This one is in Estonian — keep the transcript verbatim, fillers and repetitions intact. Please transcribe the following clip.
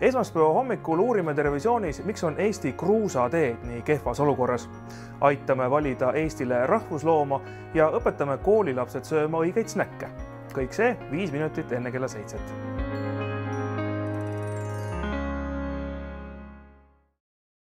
Esmaspäeva hommikul uurime televisioonis, miks on Eesti kruusateed nii kehvas olukorras. Aitame valida Eestile rahvuslooma ja õpetame koolilapsed sööma õigeid snäkke. Kõik see viis minutit enne kella seitset.